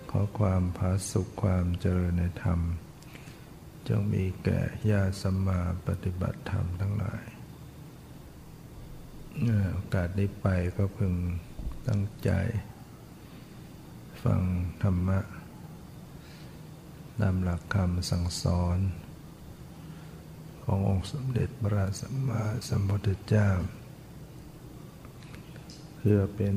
ขอความผาสุกความเจริญในธรรมจงมีแก่ญาติสัมมาปฏิบัติธรรมทั้งหลายโอกาสนี้ไปก็พึงตั้งใจฟังธรรมะตามหลักคำสั่งสอนขององค์สมเด็จพระสัมมาสัมพุทธเจ้าเพื่อเป็น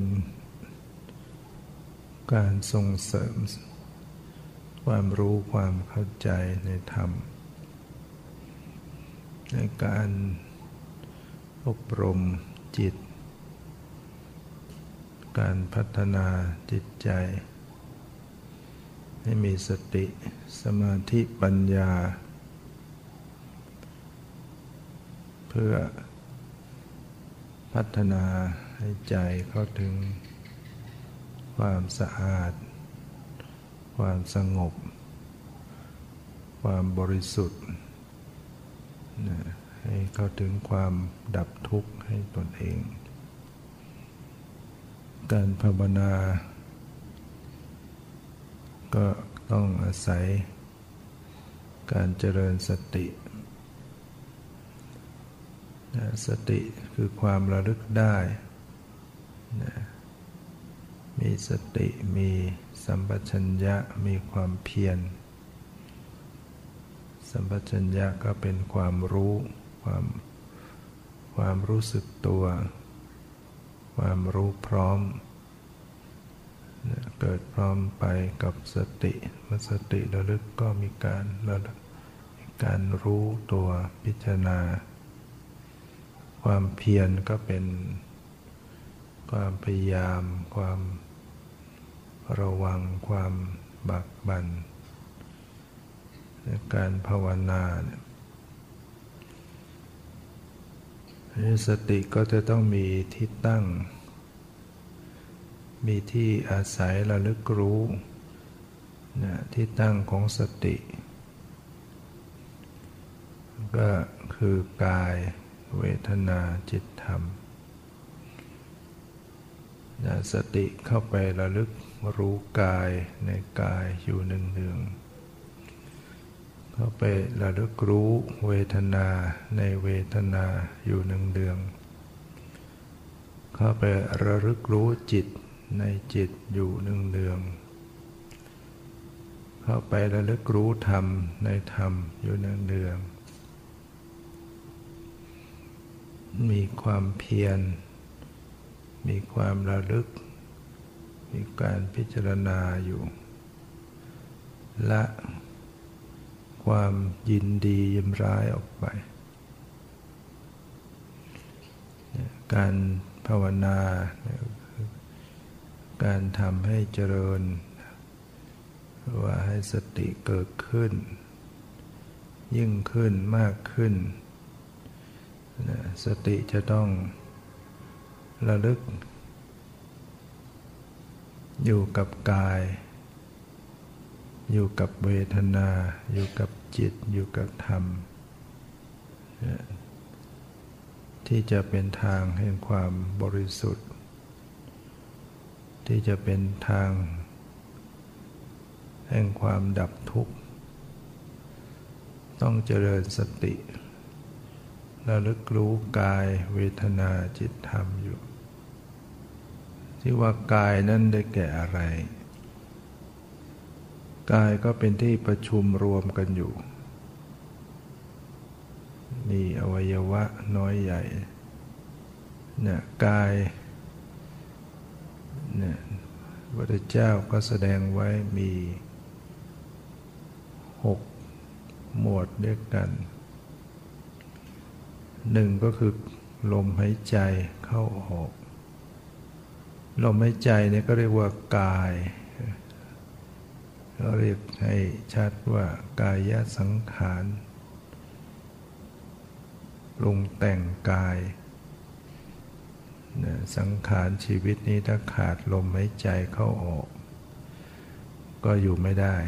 การส่งเสริมความรู้ความเข้าใจในธรรมในการอบรมจิตการพัฒนาจิตใจให้มีสติสมาธิปัญญาเพื่อพัฒนาให้ใจเข้าถึงความสะอาดความสงบความบริสุทธิ์ให้เข้าถึงความดับทุกข์ให้ตนเองการภาวนาก็ต้องอาศัยการเจริญสติสติคือความระลึกได้มีสติมีสัมปชัญญะมีความเพียรสัมปชัญญะก็เป็นความรู้ความรู้สึกตัวความรู้พร้อมเกิดพร้อมไปกับสติเมื่อสติระลึกก็มีการระลึกการรู้ตัวพิจารณาความเพียรก็เป็นความพยายามความระวังความบักบั่นในการภาวนาสติก็จะต้องมีที่ตั้งมีที่อาศัยระลึกรู้ที่ตั้งของสติก็คือกายเวทนาจิตธรรมสติเข้าไประลึกรู้กายในกายอยู่เนืองๆเข้าไประลึกรู้เวทนาในเวทนาอยู่เนืองๆเข้าไประลึกรู้จิตในจิตอยู่เนืองๆเข้าไประลึกรู้ธรรมในธรรมอยู่เนืองๆมีความเพียรมีความระลึกมีการพิจารณาอยู่ละความยินดียินร้ายออกไปการภาวนาการทำให้เจริญว่าให้สติเกิดขึ้นยิ่งขึ้นมากขึ้นสติจะต้องระลึกอยู่กับกายอยู่กับเวทนาอยู่กับจิตอยู่กับธรรมที่จะเป็นทางแห่งความบริสุทธิ์ที่จะเป็นทางแห่งความดับทุกข์ต้องเจริญสติระลึกรู้กายเวทนาจิตธรรมอยู่ที่ว่ากายนั้นได้แก่อะไรกายก็เป็นที่ประชุมรวมกันอยู่มีอวัยวะน้อยใหญ่เนี่ยกายเนี่ยพระพุทธเจ้าก็แสดงไว้มี6 หมวดด้วยกันหนึ่งก็คือลมหายใจเข้าออกลมหายใจเนี่ยก็เรียกว่ากายเราเรียกให้ชัดว่ากายสังขารปรุงแต่งกายสังขารชีวิตนี้ถ้าขาดลมหายใจเข้าออกก็อยู่ไม่ได้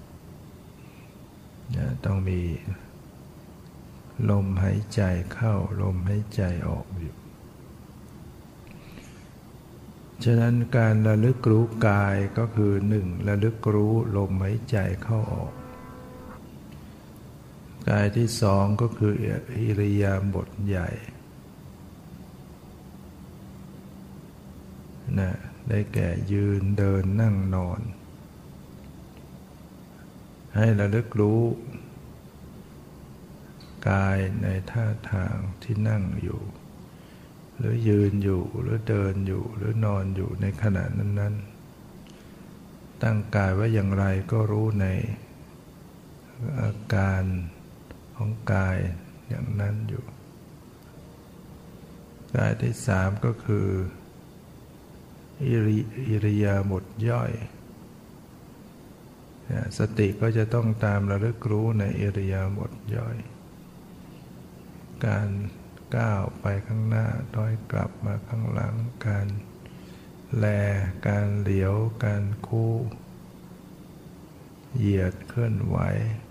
ต้องมีลมหายใจเข้าลมหายใจออกอยู่ฉะนั้นการระลึกรู้กายก็คือหนึ่งระลึกรู้ลมหายใจเข้าออกกายที่สองก็คืออิริยาบถใหญ่นะได้แก่ยืนเดินนั่งนอนให้ระลึกรู้กายในท่าทางที่นั่งอยู่หรือยืนอยู่หรือเดินอยู่หรือนอนอยู่ในขณะนั้นๆตั้งกายไว้อย่างไรก็รู้ในอาการของกายอย่างนั้นอยู่กายที่สามก็คืออิริยาบถย่อยสติก็จะต้องตามระลึกรู้ในอิริยาบถย่อยการก้าวไปข้างหน้าถอยกลับมาข้างหลังการแลการเหลียวการคู่เหยียดเคลื่อนไหว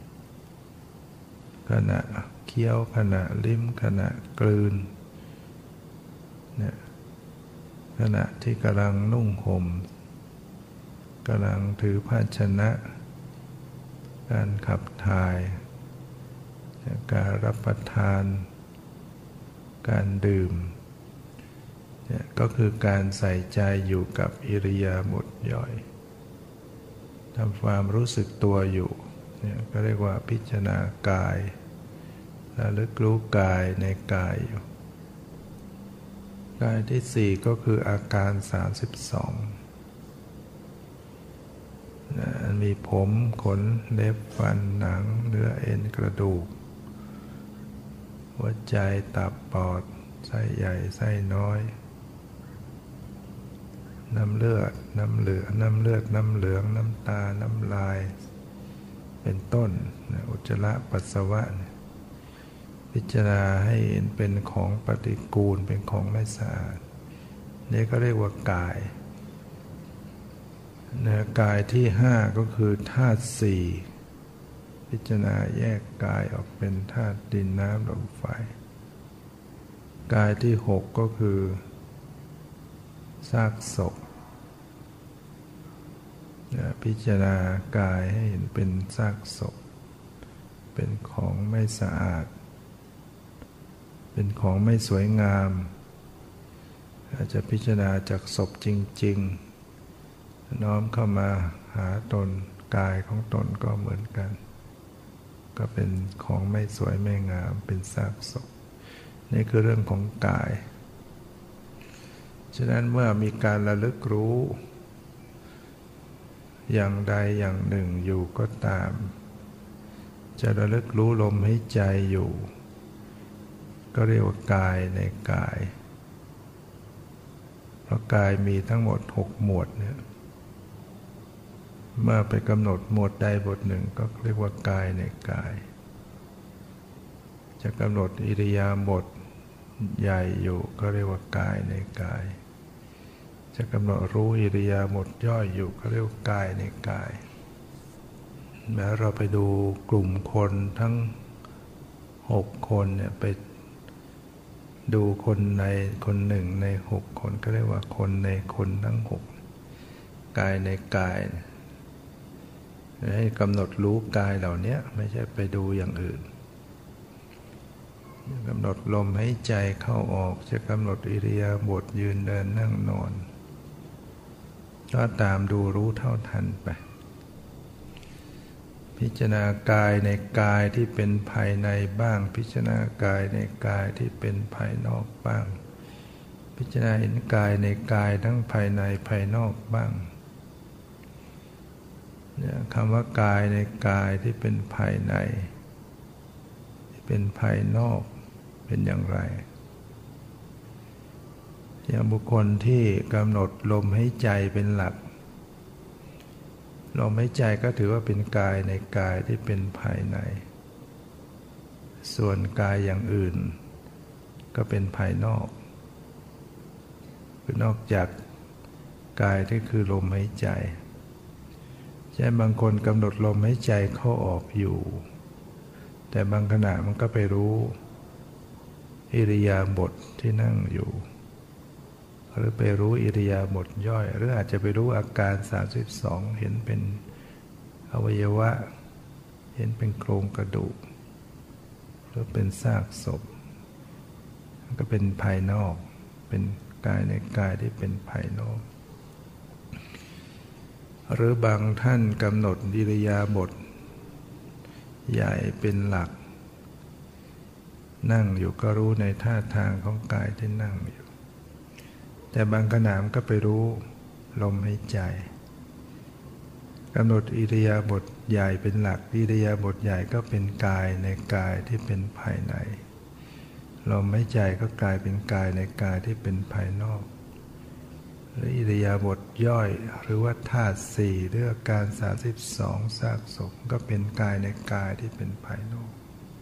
ขณะเคี้ยวขณะลิ้มขณะกลืนเนี่ยขณะที่กำลังนุ่งห่มกำลังถือภาชนะการขับถ่ายการรับประทานการดื่มเนี่ยก็คือการใส่ใจอยู่กับอิริยาบถย่อยทำความรู้สึกตัวอยู่เนี่ยก็เรียกว่าพิจารณากายระลึกรู้กายในกายอยู่กายที่สี่ก็คืออาการ32มีผมขนเล็บฟันหนังเนื้อเอ็นกระดูกหัวใจตับปอดไส้ใหญ่ไส้น้อยน้ำเลือดน้ำเหลืองน้ำน้ำตาน้ำลายเป็นต้นอุจจาระปัสสาวะพิจารณาให้เห็นเป็นของปฏิกูลเป็นของไม่สะอาดนี่ก็เรียกว่ากายกายที่ห้าก็คือธาตุสี่พิจารณาแยกกายออกเป็นธาตุดินน้ำลมไฟกายที่หกก็คือซากศพพิจารณากายให้เห็นเป็นซากศพเป็นของไม่สะอาดเป็นของไม่สวยงามอาจจะพิจารณาจากศพจริงๆน้อมเข้ามาหาตนกายของตนก็เหมือนกันก็เป็นของไม่สวยไม่งามเป็นซากศพนี่คือเรื่องของกายฉะนั้นเมื่อมีการระลึกรู้อย่างใดอย่างหนึ่งอยู่ก็ตามจะระลึกรู้ลมหายใจอยู่ก็เรียกว่ากายในกายเพราะกายมีทั้งหมด6หมวดเนี่ยเมื่อไปกำหนดหมวดใดบทหนึ่งก็เรียกว่ากายในกายจะกำหนดอิริยาบถใหญ่อยู่ก็เรียกว่ากายในกายจะกำหนดรู้อิริยาบถย่อยอยู่ก็เรียกว่ากายในกายแม้เราไปดูกลุ่มคนทั้ง6คนเนี่ยไปดูคนในคนหนึ่งใน6คนก็เรียกว่าคนในคนทั้ง6กายในกายให้กำหนดรู้กายเหล่านี้ไม่ใช่ไปดูอย่างอื่นกำหนดลมหายใจเข้าออกจะกำหนดอิริยาบถยืนเดินนั่งนอนก็ตามดูรู้เท่าทันไปพิจารณากายในกายที่เป็นภายในบ้างพิจารณากายในกายที่เป็นภายนอกบ้างพิจารณาเห็นกายในกายทั้งภายในภายนอกบ้างคำว่ากายในกายที่เป็นภายในที่เป็นภายนอกเป็นอย่างไรอย่างบุคคลที่กำหนดลมหายใจเป็นหลักลมหายใจก็ถือว่าเป็นกายในกายที่เป็นภายในส่วนกายอย่างอื่นก็เป็นภายนอกคือนอกจากกายที่คือลมหายใจใช่บางคนกำหนดลมหายใจเข้าออกอยู่แต่บางขณะมันก็ไปรู้อิริยาบถที่นั่งอยู่หรือไปรู้อิริยาบถย่อยหรืออาจจะไปรู้อาการ32เห็นเป็นอวัยวะเห็นเป็นโครงกระดูกหรือเป็นซากศพก็เป็นภายนอกเป็นกายในกายที่เป็นภายนอกหรือบางท่านกำหนดอิริยาบถใหญ่เป็นหลักนั่งอยู่ก็รู้ในท่าทางของกายที่นั่งอยู่แต่บางขณะก็ไปรู้ลมหายใจกำหนดอิริยาบถใหญ่เป็นหลักอิริยาบถใหญ่ก็เป็นกายในกายที่เป็นภายในลมหายใจก็กลายเป็นกายในกายที่เป็นภายนอกหรืออิริยาบถย่อยหรือว่าธาตุสี่หรืออาการ32ซากศพก็เป็นกายในกายที่เป็นภายนอก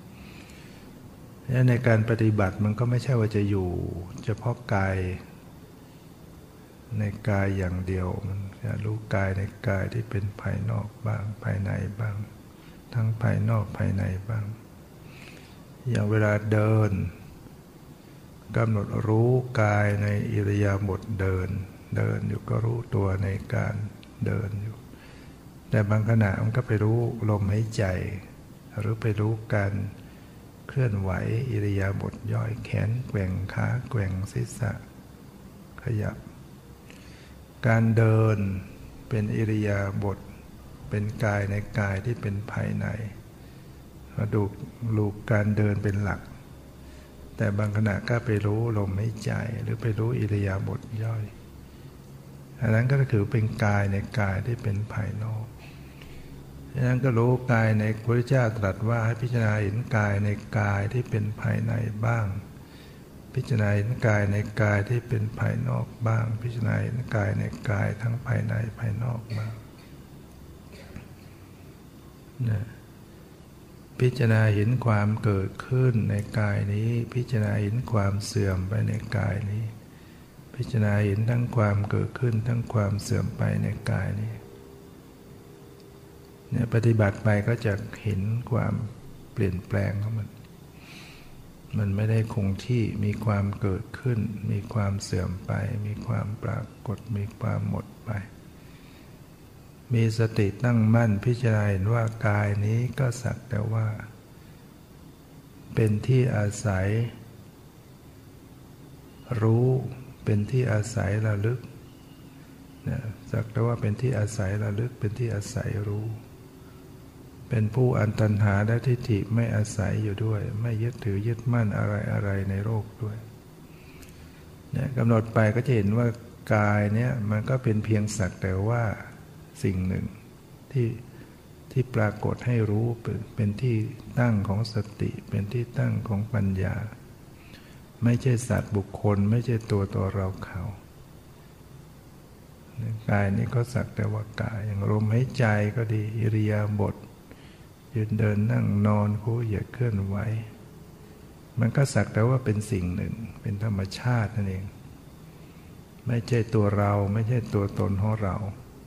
ในการปฏิบัติมันก็ไม่ใช่ว่าจะอยู่เฉพาะกายในกายอย่างเดียวมันจะรู้กายในกายที่เป็นภายนอกบ้างภายในบ้างทั้งภายนอกภายในบ้างอย่างเวลาเดินกำหนดรู้กายในอิริยาบถเดินอยู่ก็รู้ตัวในการเดินอยู่แต่บางขณะมันก็ไปรู้ลมหายใจหรือไปรู้การเคลื่อนไหวอิริยาบถย่อยแขนแกว่งขาแกว่งศีรษะขยับการเดินเป็นอิริยาบถเป็นกายในกายที่เป็นภายในมาดูการเดินเป็นหลักแต่บางขณะก็ไปรู้ลมหายใจหรือไปรู้อิริยาบถย่อยอันนั้นก็คือเป็นกายในกายที่เป็นภายนอกฉะนั้นก็รู้กายในพระพุทธเจ้าตรัสว่าให้พิจารณาเห็นกายในกายที่เป็นภายในบ้างพิจารณาเห็นกายในกายที่เป็นภายนอกบ้างพิจารณาเห็นกายในกายทั้งภายในภายนอกบ้างนะพิจารณาเห็นความเกิดขึ้นในกายนี้พิจารณาเห็นความเสื่อมไปในกายนี้พิจารณาเห็นทั้งความเกิดขึ้นทั้งความเสื่อมไปในกายนี้เนี่ยปฏิบัติไปก็จะเห็นความเปลี่ยนแปลงของมันไม่ได้คงที่มีความเกิดขึ้นมีความเสื่อมไปมีความปรากฏมีความหมดไปมีสติตั้งมั่นพิจารณาเห็นว่ากายนี้ก็สักแต่ว่าเป็นที่อาศัยรู้เป็นที่อาศัยระลึกนะสักแต่ว่าเป็นที่อาศัยระลึกเป็นที่อาศัยรู้เป็นผู้อันตัณหาและทิฏฐิไม่อาศัยอยู่ด้วยไม่ยึดถือยึดมั่นอะไรในโลกด้วยเนี่ยกำหนดไปก็จะเห็นว่ากายเนี่ยมันก็เป็นเพียงสักแต่ว่าสิ่งหนึ่งที่ปรากฏให้รู้เป็นที่ตั้งของสติเป็นที่ตั้งของปัญญาไม่ใช่สัตว์บุคคลไม่ใช่ตัวเราเขากายนี้ก็สักแต่ว่ากายอย่างลมหายใจก็ดีอิริยาบถยืนเดินนั่งนอนคู่เหยียดเคลื่อนไหวมันก็สักแต่ว่าเป็นสิ่งหนึ่งเป็นธรรมชาตินั่นเองไม่ใช่ตัวเราไม่ใช่ตัวตนของเรา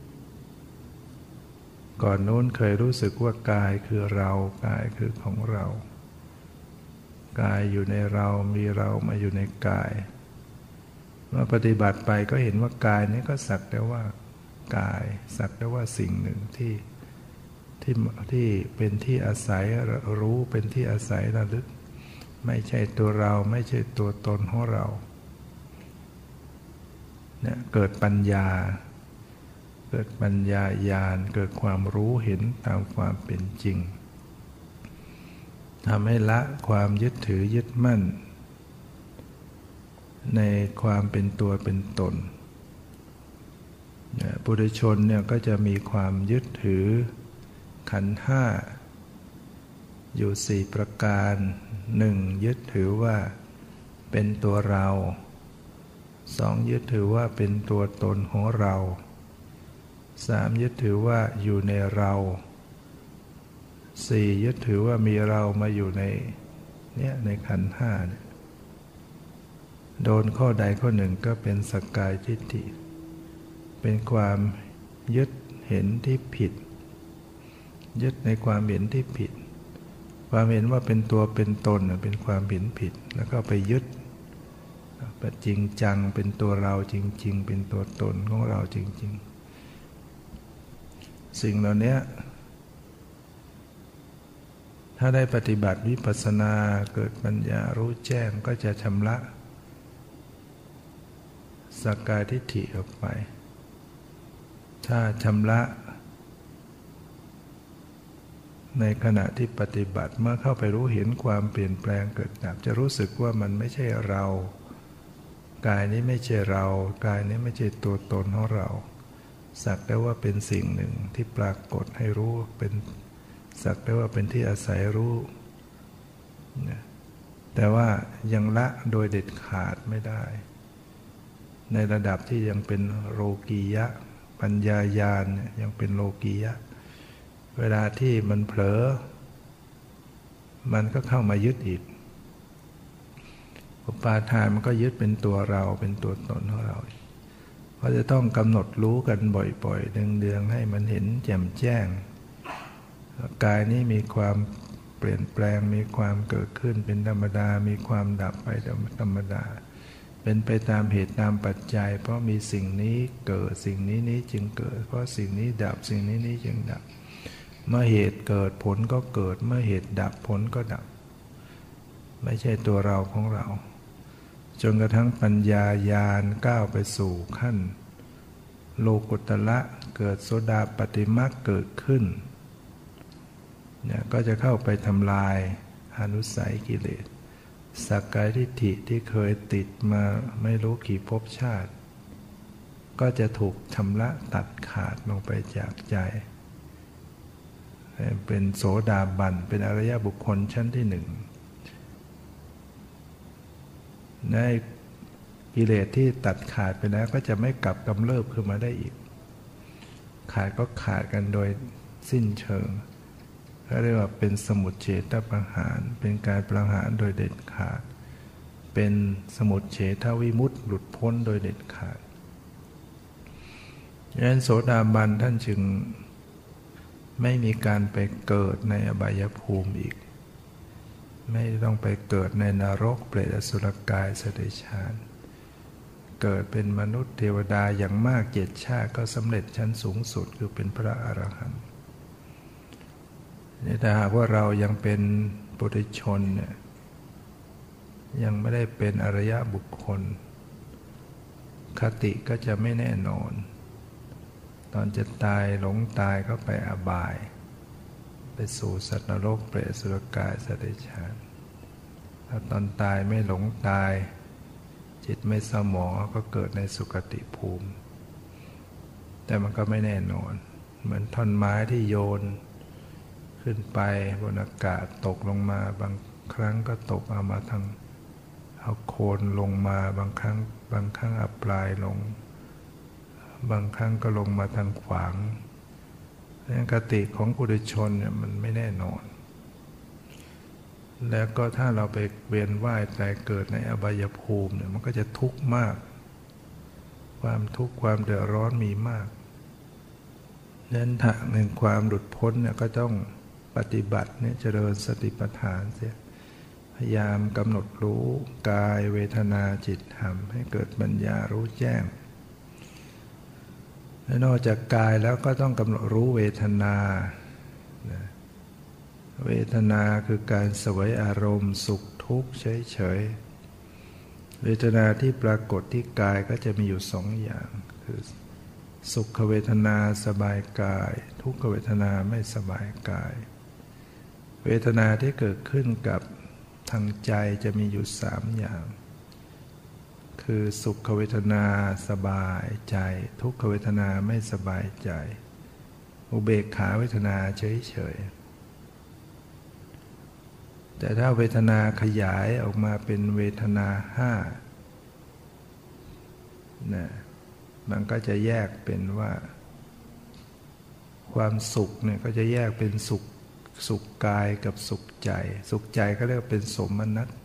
ก่อนโน้นเคยรู้สึกว่ากายคือเรากายคือของเรากายอยู่ในเรามีเรามาอยู่ในกายเมื่อปฏิบัติไปก็เห็นว่ากายนี้ก็สักแต่ว่ากายสักแต่ว่าสิ่งหนึ่งที่เป็นที่อาศัยรู้เป็นที่อาศัยระลึกไม่ใช่ตัวเราไม่ใช่ตัวตนของเราเนี่ยเกิดปัญญาญาณเกิดความรู้เห็นตามความเป็นจริงทำให้ละความยึดถือยึดมั่นในความเป็นตัวเป็นตนปุถุชนเนี่ยก็จะมีความยึดถือขันธ์ห้าอยู่4ประการ1ยึดถือว่าเป็นตัวเรา2ยึดถือว่าเป็นตัวตนของเรา3ยึดถือว่าอยู่ในเรา4ยึดถือว่ามีเรามาอยู่ในขันธ์ห้าเนี่ยโดนข้อใดข้อหนึ่งก็เป็นสักกายทิฏฐิเป็นความยึดเห็นที่ผิดยึดในความเห็นที่ผิดความเห็นว่าเป็นตัวเป็นตนเป็นความเห็นผิดแล้วก็ไปยึดเป็นจริงจังเป็นตัวเราจริงๆเป็นตัวตนของเราจริงๆสิ่งเหล่านี้ถ้าได้ปฏิบัติวิปัสสนาเกิดปัญญารู้แจ้งก็จะชำระสักกายทิฏฐิออกไปถ้าชำระในขณะที่ปฏิบัติเมื่อเข้าไปรู้เห็นความเปลี่ยนแปลงเกิดดับจะรู้สึกว่ามันไม่ใช่เรากายนี้ไม่ใช่เรากายนี้ไม่ใช่ตัวตนของเราสักแต่ว่าเป็นสิ่งหนึ่งที่ปรากฏให้รู้เป็นสักแต่ว่าเป็นที่อาศัยรู้แต่ว่ายังละโดยเด็ดขาดไม่ได้ในระดับที่ยังเป็นโลกียะปัญญาญาณยังเป็นโลกียะเวลาที่มันเผลอมันก็เข้ามายึดอีกอุปาทานมันก็ยึดเป็นตัวเราเป็นตัวตนของเราเพราะจะต้องกำหนดรู้กันบ่อยๆเดืองๆให้มันเห็นแจ่มแจ้งกายนี้มีความเปลี่ยนแปลงมีความเกิดขึ้นเป็นธรรมดามีความดับไปธรรมดาเป็นไปตามเหตุตามปัจจัยเพราะมีสิ่งนี้เกิดสิ่งนี้จึงเกิดเพราะสิ่งนี้ดับสิ่งนี้จึงดับเมื่อเหตุเกิดผลก็เกิดเมื่อเหตุดับผลก็ดับไม่ใช่ตัวเราของเราจนกระทั่งปัญญาญาณก้าวไปสู่ขั้นโลกุตละเกิดโสดาปัตติมรรคเกิดขึ้นเนี่ยก็จะเข้าไปทำลายอนุสัยกิเลสสักกายทิฏฐิที่เคยติดมาไม่รู้กี่ภพชาติก็จะถูกชำระตัดขาดลงไปจากใจเป็นโสดาบันเป็นอริยบุคคลชั้นที่หนึ่งในกิเลสที่ตัดขาดไปแล้วก็จะไม่กลับกำเริบขึ้นมาได้อีกขาดก็ขาดกันโดยสิ้นเชิงเรียกว่าเป็นสมุจเฉทประหารเป็นการประหารโดยเด็ดขาดเป็นสมุจเฉทวิมุตติหลุดพ้นโดยเด็ดขาดดังนั้นโสดาบันท่านจึงไม่มีการไปเกิดในอบายภูมิอีกไม่ต้องไปเกิดในนรกเปรตอสุรกายสัตว์เดรัจฉานเกิดเป็นมนุษย์เทวดาอย่างมาก7 ชาติก็สำเร็จชั้นสูงสุดคือเป็นพระอรหันต์นี่ถ้าหากว่าเรายังเป็นปุถุชนเนี่ยยังไม่ได้เป็นอริยบุคคลคติก็จะไม่แน่นอนตอนจะตายหลงตายก็ไปอบายไปสู่สัตว์นรกเปรตอสุรกายสัตว์เดรัจฉานถ้าตอนตายไม่หลงตายจิตไม่เศร้าหมองก็เกิดในสุคติภูมิแต่มันก็ไม่แน่นอนเหมือนท่อนไม้ที่โยนขึ้นไปบนอากาศตกลงมาบางครั้งก็ตกเอามาทางเอาโคนลงมาบางครั้งเอาปลายลงบางครั้งก็ลงมาทางขวางคติของปุถุชนเนี่ยมันไม่แน่นอนแล้วก็ถ้าเราไปเวียนว่ายตายเกิดในอบายภูมิเนี่ยมันก็จะทุกข์มากความทุกข์ความเดือดร้อนมีมากนั้นทางแห่งความหลุดพ้นเนี่ยก็ต้องปฏิบัติเนี่ยเจริญสติปัฏฐานเสียพยายามกำหนดรู้กายเวทนาจิตธรรมให้เกิดปัญญารู้แจ้งและนอกจากกายแล้วก็ต้องกำหนดรู้เวทนาเวทนาคือการเสวยอารมณ์สุขทุกข์เฉยๆเวทนาที่ปรากฏที่กายก็จะมีอยู่2 อย่างคือสุขเวทนาสบายกายทุกขเวทนาไม่สบายกายเวทนาที่เกิดขึ้นกับทางใจจะมีอยู่3 อย่างคือสุขเวทนาสบายใจทุกขเวทนาไม่สบายใจอุเบกขาเวทนาเฉยๆแต่ถ้าเวทนาขยายออกมาเป็นเวทนา5นะมันก็จะแยกเป็นว่าความสุขเนี่ยก็จะแยกเป็นสุขกายกับสุขใจสุขใจก็เรียกเป็นสมนัต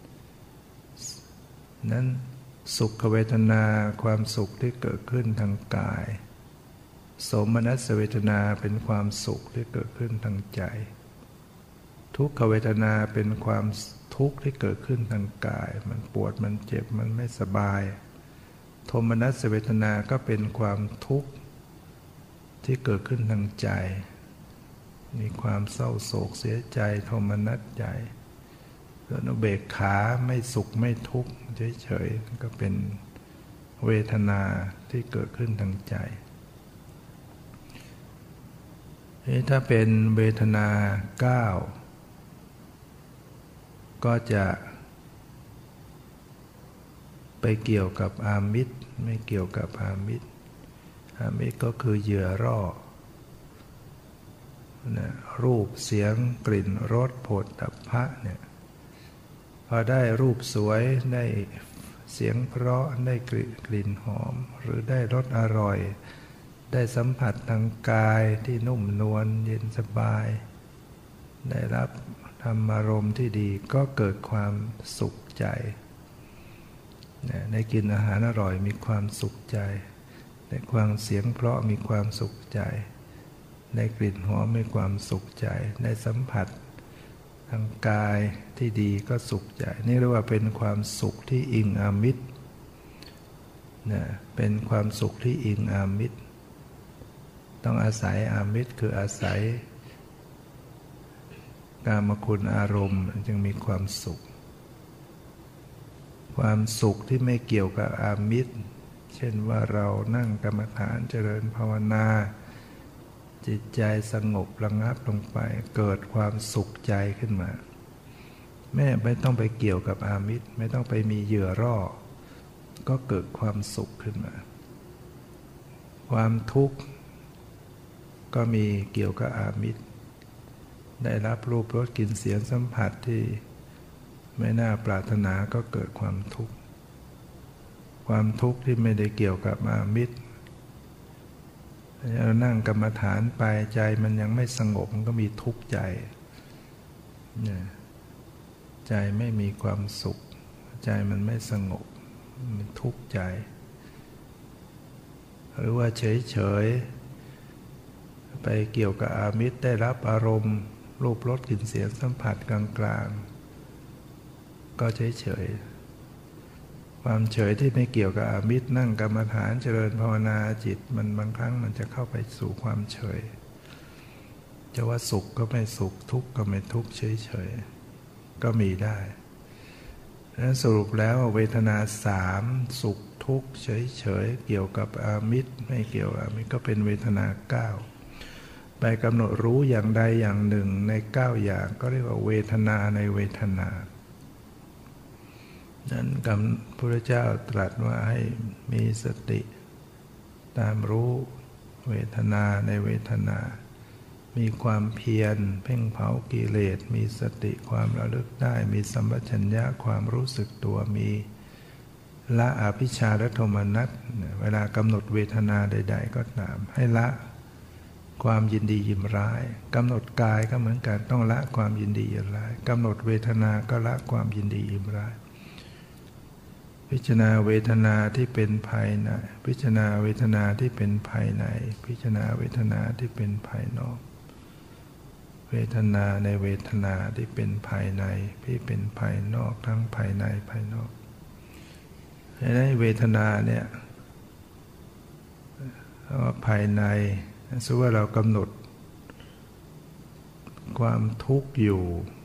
นั้นสุขเวทนาความสุขที่เกิดขึ้นทางกายโสมนัสเวทนาเป็นความสุขที่เกิดขึ้นทางใจทุกขเวทนาเป็นความทุกข์ที่เกิดขึ้นทางกายมันปวดมันเจ็บมันไม่สบายโทมนัสเวทนาก็เป็นความทุกข์ที่เกิดขึ้นทางใจมีความเศร้าโศกเสียใจโทมนัสใจส่วนอุเบกขาไม่สุขไม่ทุกข์เฉยๆก็เป็นเวทนาที่เกิดขึ้นทางใจถ้าเป็นเวทนา9ก็จะไปเกี่ยวกับอามิตรไม่เกี่ยวกับอามิตรก็คือเหยื่อร่อนะรูปเสียงกลิ่นรสโผฏฐัพพะเนี่ยพอได้รูปสวยได้เสียงเพราะได้กลิ่นหอมหรือได้รสอร่อยได้สัมผัสทางกายที่นุ่มนวลเย็นสบายได้รับธรรมารมณ์ที่ดีก็เกิดความสุขใจได้กินอาหารอร่อยมีความสุขใจได้ความเสียงเพราะมีความสุขใจได้กลิ่นหอมมีความสุขใจได้สัมผัสทางกายที่ดีก็สุขใจนี่เรียกว่าเป็นความสุขที่อิงอามิตรเป็นความสุขที่อิงอามิตรต้องอาศัยอามิตรคืออาศัยกามคุณอารมณ์จึงมีความสุขความสุขที่ไม่เกี่ยวกับอามิตรเช่นว่าเรานั่งกรรมฐานเจริญภาวนาจิตใจสงบระงับลงไปเกิดความสุขใจขึ้นมาไม่ต้องไปเกี่ยวกับอามิตรไม่ต้องไปมีเหยื่อร่อก็เกิดความสุขขึ้นมาความทุกข์ก็มีเกี่ยวกับอามิตรได้รับรูปรสกลิ่นเสียงสัมผัสที่ไม่น่าปรารถนาก็เกิดความทุกข์ความทุกข์ที่ไม่ได้เกี่ยวกับอามิตรเรานั่งกรรมฐานไปใจมันยังไม่สงบมันก็มีทุกข์ใจใจไม่มีความสุขใจมันไม่สงบมันทุกข์ใจหรือว่าเฉยๆไปเกี่ยวกับอามิตรได้รับอารมณ์รูปรสกลิ่นเสียงสัมผัสกลางๆก็เฉยๆความเฉยที่ไม่เกี่ยวกับอามิตรนั่งกรรมฐานเจริญภาวนาจิตมันบางครั้งมันจะเข้าไปสู่ความเฉยจะว่าสุขก็ไม่สุขทุกข์ก็ไม่ทุกข์เฉยๆก็มีได้และสรุปแล้วเวทนา3สุขทุกข์เฉยๆเกี่ยวกับอามิตรไม่เกี่ยวกับอามิตรก็เป็นเวทนา9ไปกำหนดรู้อย่างใดอย่างหนึ่งใน9อย่างก็เรียกว่าเวทนาในเวทนานั้นพระพุทธเจ้าตรัสว่าให้มีสติตามรู้เวทนาในเวทนามีความเพียรเพ่งเผากิเลสมีสติความระลึกได้มีสัมปชัญญะความรู้สึกตัวมีละอภิชาและโทมนัสเวลากำหนดเวทนาใดๆก็ตามให้ละความยินดียินร้ายกำหนดกายก็เหมือนกันต้องละความยินดียินร้ายกำหนดเวทนาก็ละความยินดียินร้ายพิจารณาเวทนาที่เป็นภายในพิจารณาเวทนาที่เป็นภายในพิจารณาเวทนาที่เป็นภายนอกเวทนาในเวทนาที่เป็นภายในที่เป็นภายนอกทั้งภายในภายนอกในเวทนาเนี่ยว่าภายในสมมุติว่าเรากำหนดความทุกข์อยู่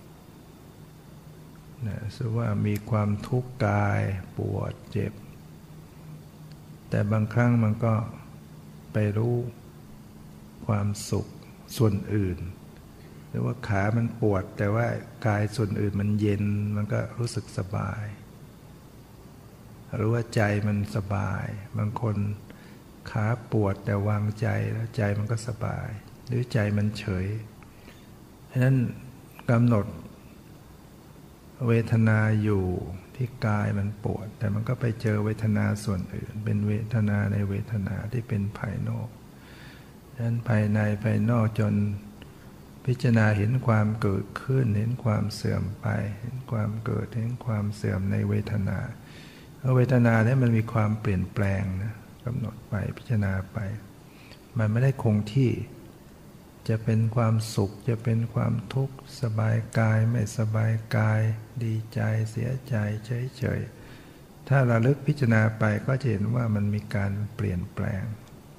สมมุติว่ามีความทุกข์กายปวดเจ็บแต่บางครั้งมันก็ไปรู้ความสุขส่วนอื่นหรือว่าขามันปวดแต่ว่ากายส่วนอื่นมันเย็นมันก็รู้สึกสบายหรือว่าใจมันสบายบางคนขาปวดแต่วางใจแล้วใจมันก็สบายหรือใจมันเฉยฉะนั้นกำหนดเวทนาอยู่ที่กายมันปวดแต่มันก็ไปเจอเวทนาส่วนอื่นเป็นเวทนาในเวทนาที่เป็นภายนอกฉะนั้นภายในภายนอกจนพิจารณาเห็นความเกิดขึ้นเห็นความเสื่อมไปเห็นความเกิดเห็นความเสื่อมในเวทนาเวทนาเนี่ยมันมีความเปลี่ยนแปลงนะกำหนดไปพิจารณาไปมันไม่ได้คงที่จะเป็นความสุขจะเป็นความทุกข์สบายกายไม่สบายกายดีใจเสียใจเฉยๆถ้าระลึกพิจารณาไปก็จะเห็นว่ามันมีการเปลี่ยนแปลง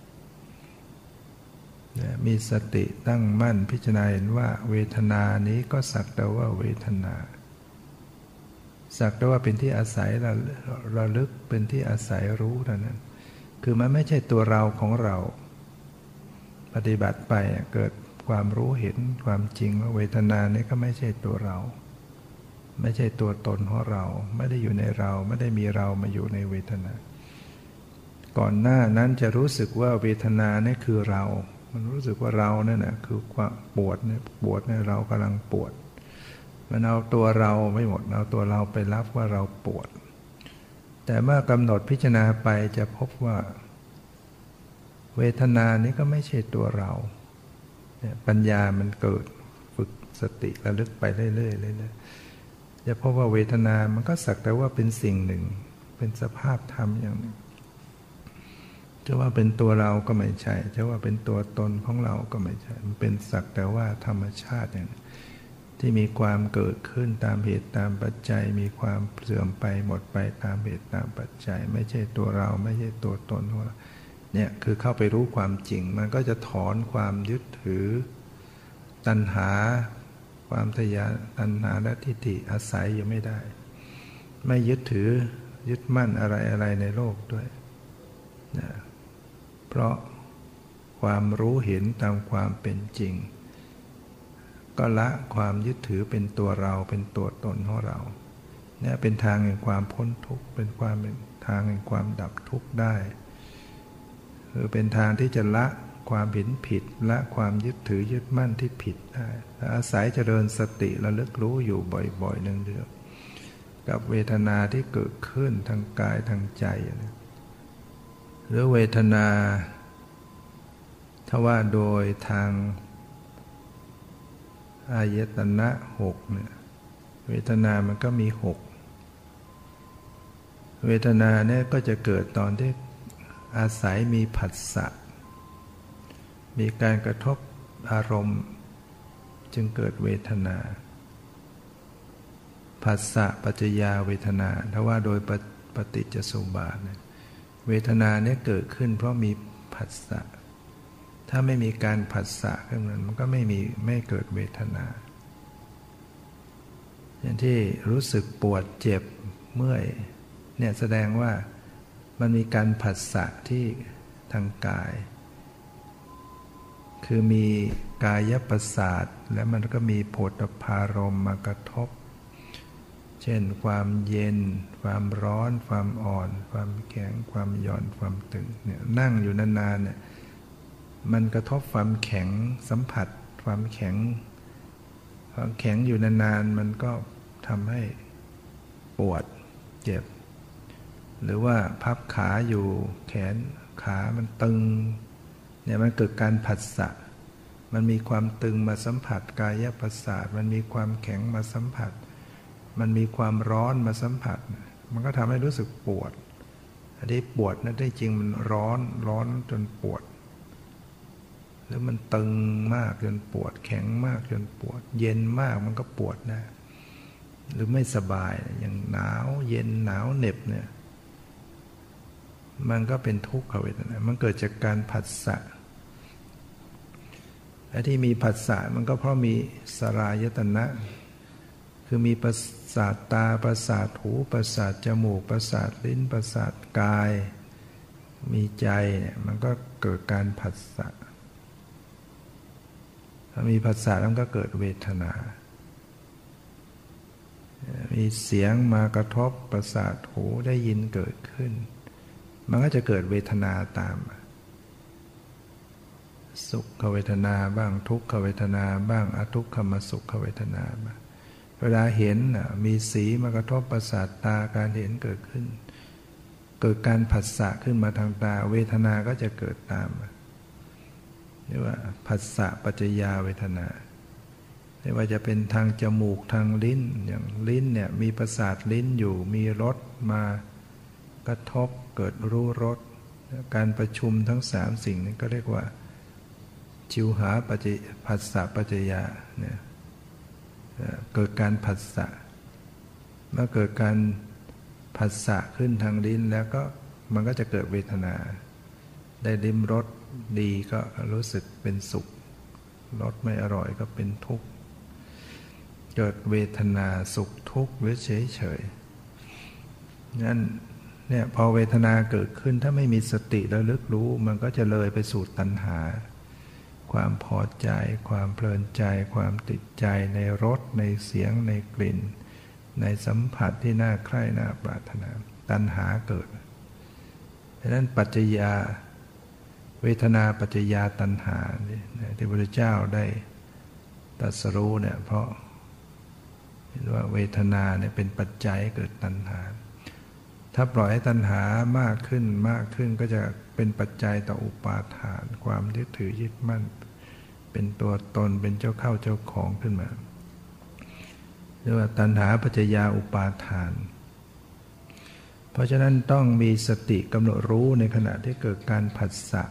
มีสติตั้งมั่นพิจารณาเห็นว่าเวทนานี้ก็สักแต่ว่าเวทนาสักแต่ว่าเป็นที่อาศัยระลึกเป็นที่อาศัยรู้เท่านั้นคือมันไม่ใช่ตัวเราของเราปฏิบัติไปเกิดความรู้เห็นความจริงว่าเวทนานี้ก็ไม่ใช่ตัวเราไม่ใช่ตัวตนของเราไม่ได้อยู่ในเราไม่ได้มีเรามาอยู่ในเวทนาก่อนหน้านั้นจะรู้สึกว่าเวทนานี่คือเรามันรู้สึกว่าเรานั่นน่ะคือความปวดเนี่ยปวดเนี่ยเรากำลังปวดมันเอาตัวเราไม่หมดเอาตัวเราไปรับว่าเราปวดแต่เมื่อกำหนดพิจารณาไปจะพบว่าเวทนานี้ก็ไม่ใช่ตัวเราปัญญามันเกิดฝึกสติระลึกไปเรื่อยๆจะพบว่าเวทนามันก็สักแต่ว่าเป็นสิ่งหนึ่งเป็นสภาพธรรมอย่างหนึ่งจะว่าเป็นตัวเราก็ไม่ใช่จะว่าเป็นตัวตนของเราก็ไม่ใช่มันเป็นสักแต่ว่าธรรมชาติอย่างที่มีความเกิดขึ้นตามเหตุตามปัจจัยมีความเสื่อมไปหมดไปตามเหตุตามปัจจัยไม่ใช่ตัวเราไม่ใช่ตัวตนของเราเนี่ยคือเข้าไปรู้ความจริงมันก็จะถอนความยึดถือตัณหาความทยานตัณหาและทิฏฐิอาศัยอยู่ไม่ได้ไม่ยึดถือยึดมั่นอะไรในโลกด้วยนะเพราะความรู้เห็นตามความเป็นจริงก็ละความยึดถือเป็นตัวเราเป็นตัวตนของเราเนี่ยเป็นทางแห่งความพ้นทุกข์เป็นทางแห่งความดับทุกข์ได้คือเป็นทางที่จะละความเห็นผิดละความยึดถือยึดมั่นที่ผิดได้อาศัยเจริญสติระลึกรู้อยู่บ่อยๆเนืองๆกับเวทนาที่เกิดขึ้นทางกายทางใจหรือเวทนาถ้าว่าโดยทางอายตนะหกเนี่ยเวทนามันก็มีหกเวทนาเนี่ยก็จะเกิดตอนที่อาศัยมีผัสสะมีการกระทบอารมณ์จึงเกิดเวทนาผัสสะปัจจยาเวทนาถ้าว่าโดยปฏิจจสมุปบาทเนี่ยเวทนาเนี่ยเกิดขึ้นเพราะมีผัสสะถ้าไม่มีการผัสสะขึ้นมันก็ไม่เกิดเวทนาอย่างที่รู้สึกปวดเจ็บเมื่อยเนี่ยแสดงว่ามันมีการผัสสะที่ทางกายคือมีกายประสาทและมันก็มีโผฏฐัพพารมณ์มากระทบเช่นความเย็นความร้อนความอ่อนความแข็งความหย่อนความตึงเนี่ยนั่งอยู่นานๆเนี่ยมันกระทบความแข็งสัมผัสความแข็งอยู่นานๆมันก็ทำให้ปวดเจ็บหรือว่าพับขาอยู่แขนขามันตึงเนี่ยมันเกิดการผัสสะมันมีความตึงมาสัมผัสกายประสาทมันมีความแข็งมาสัมผัสมันมีความร้อนมาสัมผัสมันก็ทำให้รู้สึกปวดอันนี้ปวดนั่นได้จริงมันร้อนจนปวดหรือมันตึงมากจนปวดแข็งมากจนปวดเย็นมากมันก็ปวดนะหรือไม่สบายอย่างหนาวเย็นหนาวเหน็บเนี่ยมันก็เป็นทุกขเวทนามันเกิดจากการผัสสะและที่มีผัสสะมันก็เพราะมีสลายตนะคือมีประสาทตาประสาทหูประสาทจมูกประสาทลิ้นประสาทกายมีใจเนี่ยมันก็เกิดการผัสสะถ้ามีผัสสะแล้วก็เกิดเวทนามีเสียงมากระทบประสาทหูได้ยินเกิดขึ้นมันก็จะเกิดเวทนาตามสุขเวทนาบ้างทุกขเวทนาบ้างอทุกขมสุขเวทนาบ้างเวลาเห็นมีสีมากระทบประสาทตาการเห็นเกิดขึ้นเกิดการผัสสะขึ้นมาทางตาเวทนาก็จะเกิดตามเรียกว่าผัสสะปัจจยาเวทนาไม่ว่าจะเป็นทางจมูกทางลิ้นอย่างลิ้นเนี่ยมีประสาทลิ้นอยู่มีรสมากระทบเกิดรู้รสการประชุมทั้งสามสิ่งนี้ก็เรียกว่าชิวหาปัจจผัสสะปัจจยาเนี่ยเกิดการผัสสะเมื่อเกิดการผัสสะขึ้นทางลิ้นแล้วก็มันก็จะเกิดเวทนาได้ลิ้มรสดีก็รู้สึกเป็นสุขรสไม่อร่อยก็เป็นทุกข์เกิดเวทนาสุขทุกข์หรือเฉยเฉยงั้นเนี่ยพอเวทนาเกิดขึ้นถ้าไม่มีสติระลึกรู้มันก็จะเลยไปสู่ตัณหาความพอใจความเพลินใจความติดใจในรสในเสียงในกลิ่นในสัมผัสที่น่าใคร่น่าปรารถนาตัณหาเกิดดังนั้นปัจจยาเวทนาปัจจยาตัณหาที่พระพุทธเจ้าได้ตรัสรู้เนี่ยเพราะเห็นว่าเวทนาเนี่ยเป็นปัจจัยเกิดตัณหาถ้าปล่อยให้ตัณหามากขึ้นมากขึ้นก็จะเป็นปัจจัยต่ออุปาทานความยึดถือยึดมั่นเป็นตัวตนเป็นเจ้าเข้าเจ้าของขึ้นมาเรียกว่าตัณหาปัจจยาอุปาทานเพราะฉะนั้นต้องมีสติกำหนดรู้ในขณะที่เกิดการผัสสะ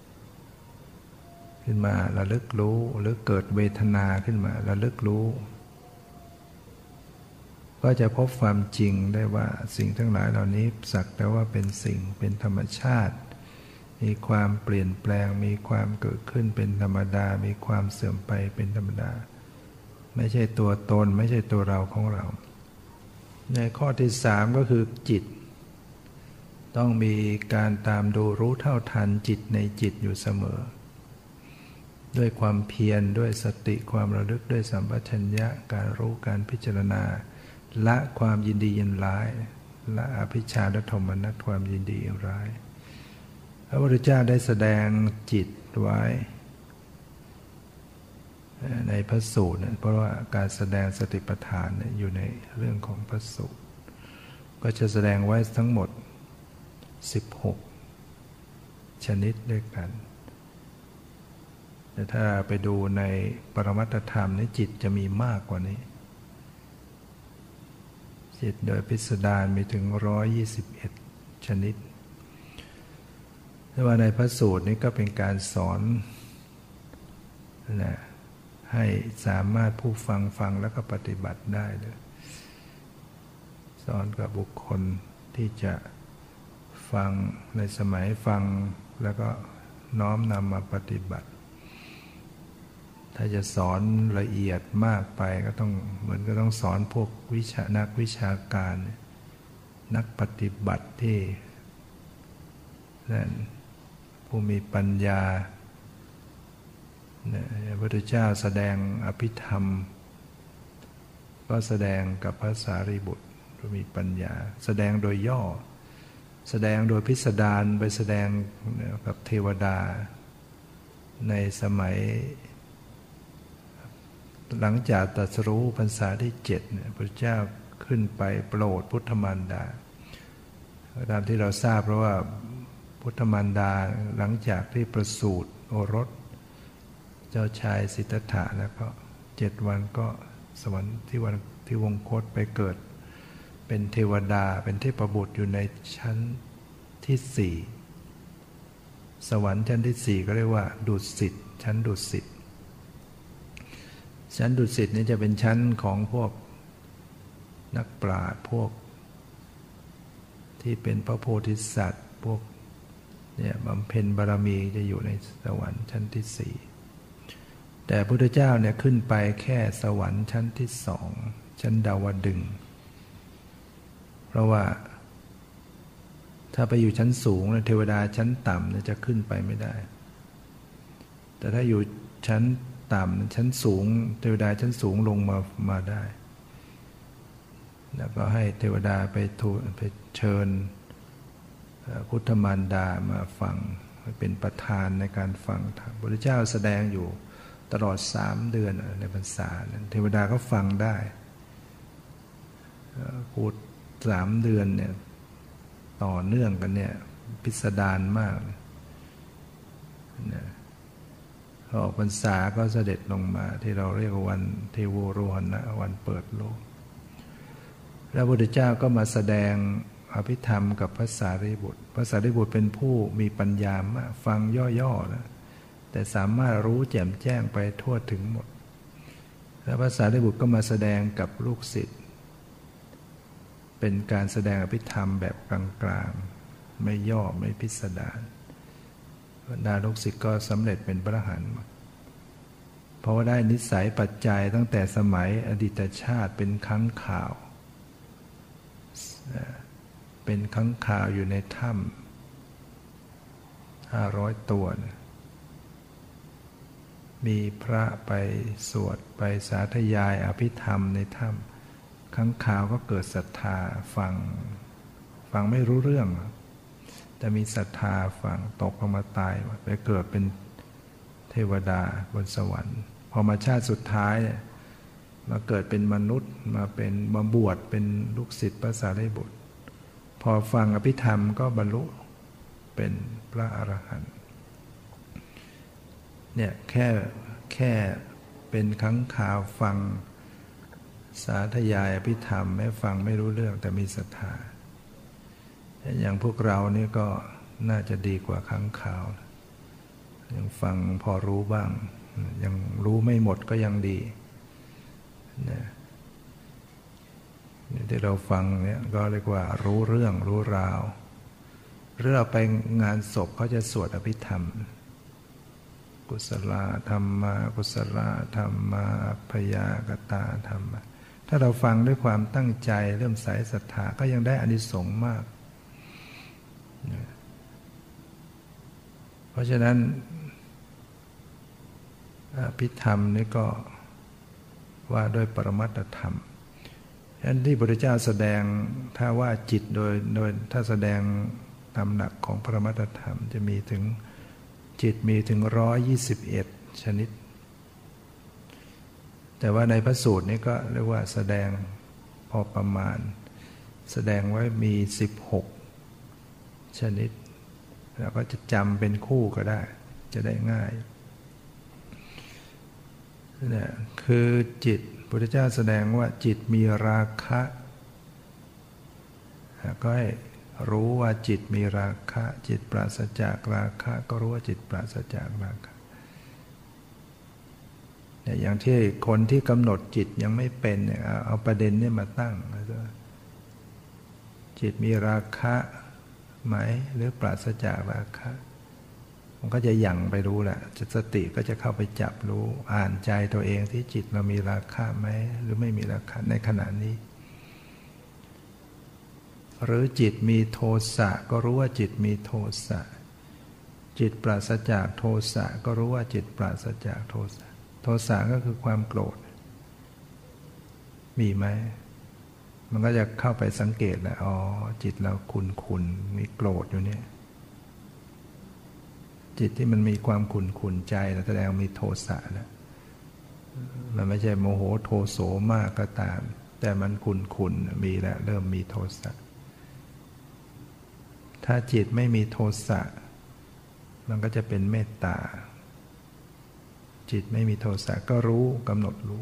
ขึ้นมาระลึกรู้หรือเกิดเวทนาขึ้นมาระลึกรู้ก็จะพบความจริงได้ว่าสิ่งทั้งหลายเหล่านี้สักแต่ว่าเป็นสิ่งเป็นธรรมชาติมีความเปลี่ยนแปลงมีความเกิดขึ้นเป็นธรรมดามีความเสื่อมไปเป็นธรรมดาไม่ใช่ตัวตนไม่ใช่ตัวเราของเราในข้อที่3ก็คือจิตต้องมีการตามดูรู้เท่าทันจิตในจิตอยู่เสมอด้วยความเพียรด้วยสติความระลึกด้วยสัมปชัญญะการรู้การพิจารณาละความยินดียินร้ายละอภิชฌาและโทมนัสความยินดียินร้ายพระพุทธเจ้าได้แสดงจิตไว้ในพระสูตรเพราะว่าการแสดงสติปัฏฐานอยู่ในเรื่องของพระสูตรก็จะแสดงไว้ทั้งหมด16ชนิดด้วยกันแต่ถ้าไปดูในปรมัตถธรรมนี่จิตจะมีมากกว่านี้จิตโดยพิสดารมีถึง121ชนิดแต่ว่าในพระสูตรนี้ก็เป็นการสอนนะให้สามารถผู้ฟังแล้วก็ปฏิบัติได้เลยสอนกับบุคคลที่จะฟังในสมัยฟังแล้วก็น้อมนำมาปฏิบัติถ้าจะสอนละเอียดมากไปก็ต้องเหมือนก็ต้องสอนพวกนักวิชาการนักปฏิบัติที่นั่นผู้มีปัญญาพระพุทธเจ้าแสดงอภิธรรมก็แสดงกับพระสารีบุตรผู้มีปัญญาแสดงโดยย่อแสดงโดยพิสดารไปแสดงกับเทวดาในสมัยหลังจากตรัสรู้พรรษาที่7พระเจ้าขึ้นไปโปรดพุทธมารดาตามที่เราทราบเพราะว่าพุทธมารดาหลังจากที่ประสูติโอรสเจ้าชายสิทธัตถะแล้วก็7 วันก็สวรรค์ที่วงคตไปเกิดเป็นเทวดาเป็นเทพบุตรอยู่ในชั้นที่4สวรรค์ชั้นที่4ก็เรียกว่าดุสิตชั้นดุสิตชั้นดุสิตนี้จะเป็นชั้นของพวกนักปราชญ์พวกที่เป็นพระโพธิสัตว์พวกเนี่ยบำเพ็ญบารมีจะอยู่ในสวรรค์ชั้นที่4แต่พระพุทธเจ้าเนี่ยขึ้นไปแค่สวรรค์ชั้นที่2ชั้นดาวดึงส์เพราะว่าถ้าไปอยู่ชั้นสูงเทวดาชั้นต่ำจะขึ้นไปไม่ได้แต่ถ้าอยู่ชั้นต่ำชั้นสูงเทวดาชั้นสูงลงมาได้แล้วก็ให้เทวดาไปเชิญพุทธมารดามาฟังเป็นประธานในการฟังธรรมพระพุทธเจ้าแสดงอยู่ตลอด3 เดือนในพรรษาเทวดาก็ฟังได้พูด3 เดือนเนี่ยต่อเนื่องกันเนี่ยพิสดารมากนะออกพรรษาก็เสด็จลงมาที่เราเรียกว่าวันเทโวโรหณะวันเปิดโลกแล้วพระพุทธเจ้าก็มาแสดงอภิธรรมกับพระสารีบุตรพระสารีบุตรเป็นผู้มีปัญญามากฟังย่อๆนะแต่สามารถรู้แจ่มแจ้งไปทั่วถึงหมดแล้วพระสารีบุตรก็มาแสดงกับลูกศิษย์เป็นการแสดงอภิธรรมแบบกลางๆไม่ย่อไม่พิสดารบรรดาลูกศิษย์ก็สำเร็จเป็นพระอรหันต์เพราะว่าได้นิสัยปัจจัยตั้งแต่สมัยอดีตชาติเป็นค้างคาวเป็นค้างคาวอยู่ในถ้ำ500 ตัวมีพระไปสวดไปสาธยายอภิธรรมในถ้ำค้างคาวก็เกิดศรัทธาฟังไม่รู้เรื่องแต่มีศรัทธาฟังตกลงมาตายไปเกิดเป็นเทวดาบนสวรรค์พอมาชาติสุดท้ายมาเกิดเป็นมนุษย์มาบวชเป็นลูกศิษย์พระสารีบุตรพอฟังอภิธรรมก็บรรลุเป็นพระอรหันต์เนี่ยแค่เป็นครั้งคราวฟังสาธยายอภิธรรมแม้ฟังไม่รู้เรื่องแต่มีศรัทธาอย่างพวกเรานี่ก็น่าจะดีกว่าครั้งคราวยังฟังพอรู้บ้างยังรู้ไม่หมดก็ยังดีนะที่เราฟังเนี่ยก็เรียกว่ารู้เรื่องรู้ราวหรือเราไปงานศพเขาจะสวดอภิธรรมกุศลธรรมากุศลธรรมาอัพยากตาธรรมถ้าเราฟังด้วยความตั้งใจเริ่มใสศรัทธาก็ยังได้อานิสงส์มากเพราะฉะนั้นอภิธรรมนี่ก็ว่าด้วยปรมัตถธรรมฉะนั้นที่พระพุทธเจ้าแสดงถ้าว่าจิตโดยถ้าแสดงตามหลักของปรมัตถธรรมจะมีถึงจิตมีถึง121 ชนิดแต่ว่าในพระสูตรนี้ก็เรียกว่าแสดงพอประมาณแสดงไว้มี16 ชนิดแล้วก็จะจำเป็นคู่ก็ได้จะได้ง่ายเนี่ยคือจิตพุทธเจ้าแสดงว่าจิตมีราคะก็ให้รู้ว่าจิตมีราคะจิตปราศจากราคะก็รู้ว่าจิตปราศจากราคะเนี่ยอย่างที่คนที่กำหนดจิตยังไม่เป็นเนี่ยเอาประเด็นนี้มาตั้งจิตมีราคะไหมหรือปราศจากราคะมันก็จะหยั่งไปรู้แหละสติก็จะเข้าไปจับรู้อ่านใจตัวเองที่จิตเรามีราคะไหมหรือไม่มีราคะในขณะนี้หรือจิตมีโทสะก็รู้ว่าจิตมีโทสะจิตปราศจากโทสะก็รู้ว่าจิตปราศจากโทสะโทสะก็คือความโกรธมีไหมมันก็จะเข้าไปสังเกตแหละอ๋อจิตเราขุ่นมีโกรธอยู่เนี่ยจิตที่มันมีความขุ่นใจแสดงมีโทสะแล้วมันไม่ใช่โมโหโทโสมากก็ตามแต่มันขุ่นมีแล้วเริ่มมีโทสะถ้าจิตไม่มีโทสะมันก็จะเป็นเมตตาจิตไม่มีโทสะก็รู้กำหนดรู้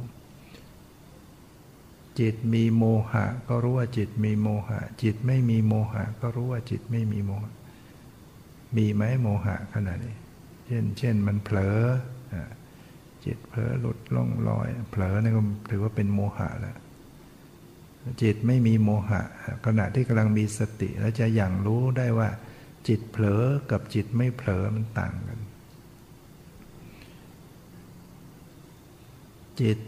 จิตมีโมหะก็รู้ว่าจิตมีโมหะจิตไม่มีโมหะก็รู้ว่าจิตไม่มีโมหะมีไหมโมหะขนาดนี้เช่นมันเผลอจิตเผลอหลุดล่องลอยเผลอนี่ก็ถือว่าเป็นโมหะแล้วจิตไม่มีโมหะขณะที่กำลังมีสติแล้วจะอย่างรู้ได้ว่าจิตเผลอกับจิตไม่เผลอมันต่างกันจิต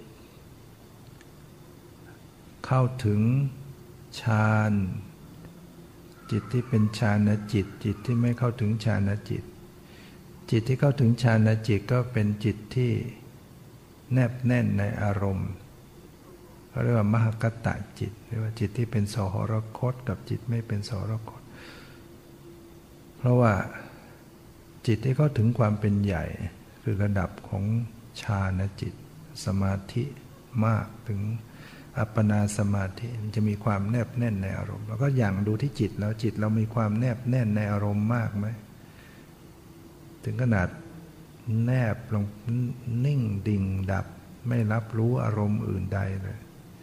เข้าถึงฌานจิตที่เป็นฌานจิตจิตที่ไม่เข้าถึงฌานจิตจิตที่เข้าถึงฌานจิตก็เป็นจิตที่แนบแน่นในอารมณ์เขาเรียกว่ามหคตจิตหรือว่าจิตที่เป็นสหรคตกับจิตไม่เป็นสหรคตเพราะว่าจิตที่เข้าถึงความเป็นใหญ่คือระดับของฌานจิตสมาธิมากถึงอัปปนาสมาธิมันจะมีความแนบแน่นในอารมณ์แล้วก็อย่างดูที่จิตแล้วจิตเรามีความแนบแน่นในอารมณ์มากไหมถึงขนาดแนบลงนิ่งดิ่งดับไม่รับรู้อารมณ์อื่นใดเลย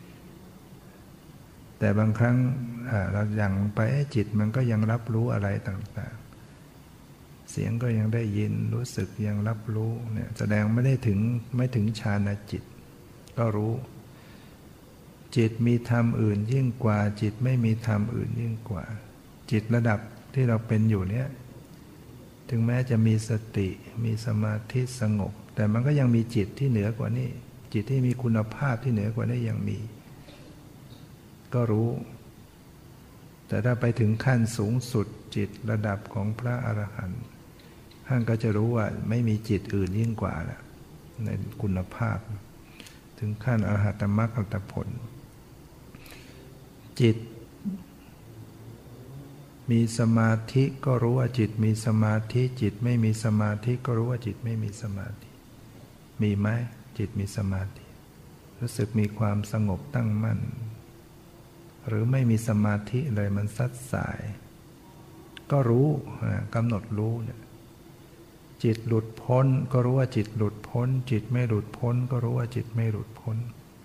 แต่บางครั้งเราอย่างไปจิตมันก็ยังรับรู้อะไรต่างๆเสียงก็ยังได้ยินรู้สึกยังรับรู้เนี่ยแสดงไม่ถึงฌานจิตก็รู้จิตมีธรรมอื่นยิ่งกว่าจิตไม่มีธรรมอื่นยิ่งกว่าจิตระดับที่เราเป็นอยู่เนี่ยถึงแม้จะมีสติมีสมาธิสงบแต่มันก็ยังมีจิตที่เหนือกว่านี้จิตที่มีคุณภาพที่เหนือกว่านี้ยังมีก็รู้แต่ถ้าไปถึงขั้นสูงสุดจิตระดับของพระอรหันต์ท่านก็จะรู้ว่าไม่มีจิตอื่นยิ่งกว่าแล้วในคุณภาพถึงขั้นอรหัตมรรคอรหัตผลจิตมีสมาธิก็รู้ว่าจิตมีสมาธิจิตไม่มีสมาธิก็รู้ว่าจิตไม่มีสมาธิมีไหมจิตมีสมาธิรู้สึกมีความสงบตั้งมั่นหรือไม่มีสมาธิเลยมันซัดสายก็รู้กำหนดรู้เนี่ยจิตหลุดพ้นก็รู้ว่าจิตหลุดพ้นจิตไม่หลุดพ้นก็รู้ว่าจิตไม่หลุดพ้น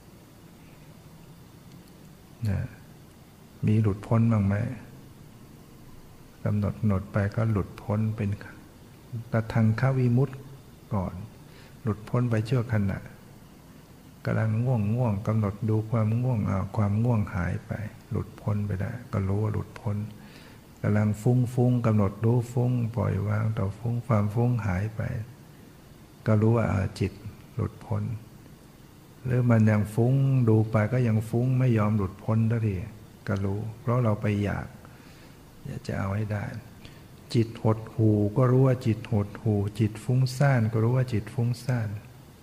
นะมีหลุดพ้นบ้างไหมกำหนดไปก็หลุดพ้นเป็นตทังควิมุตติก่อนหลุดพ้นไปชั่วขณะกำลังง่วงกำหนดดูความง่วงความง่วงหายไปหลุดพ้นไปได้ก็รู้ว่าหลุดพ้นกำลังฟุ้งกำหนดรู้ฟุ้งปล่อยวางต่อฟุ้งความฟุ้งหายไปก็รู้ว่าจิตหลุดพ้นหรือมันยังฟุ้งดูไปก็ยังฟุ้งไม่ยอมหลุดพ้นสักทีก็รู้เพราะเราไปอยากจะเอาให้ได้จิตหดหู่ก็รู้ว่าจิตหดหู่จิตฟุ้งซ่านก็รู้ว่าจิตฟุ้งซ่าน